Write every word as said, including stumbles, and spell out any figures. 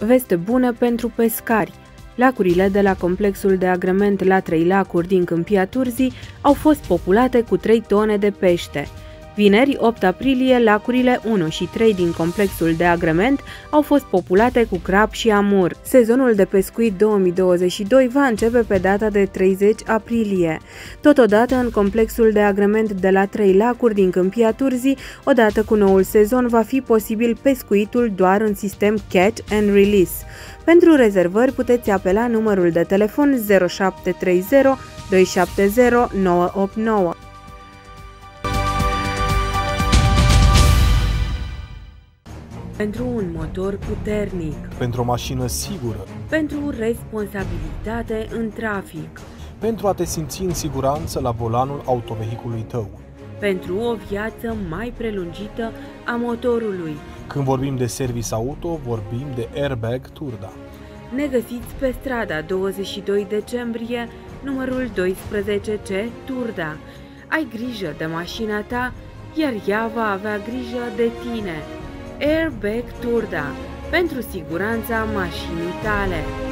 Veste bună pentru pescari. Lacurile de la complexul de agrement la Trei Lacuri din Câmpia Turzii au fost populate cu trei tone de pește. Vineri, opt aprilie, lacurile unu și trei din complexul de agrement au fost populate cu crab și amur. Sezonul de pescuit două mii douăzeci și doi va începe pe data de treizeci aprilie. Totodată, în complexul de agrement de la Trei Lacuri din Câmpia Turzii, odată cu noul sezon, va fi posibil pescuitul doar în sistem catch and release. Pentru rezervări puteți apela numărul de telefon zero șapte trei zero doi șapte zero nouă opt nouă. Pentru un motor puternic, pentru o mașină sigură, pentru responsabilitate în trafic, pentru a te simți în siguranță la volanul autovehiculului tău, pentru o viață mai prelungită a motorului. Când vorbim de service auto, vorbim de Airbag Turda. Ne găsiți pe strada douăzeci și doi decembrie, numărul doisprezece C, Turda. Ai grijă de mașina ta, iar ea va avea grijă de tine. Airbag Turda, pentru siguranța mașinii tale.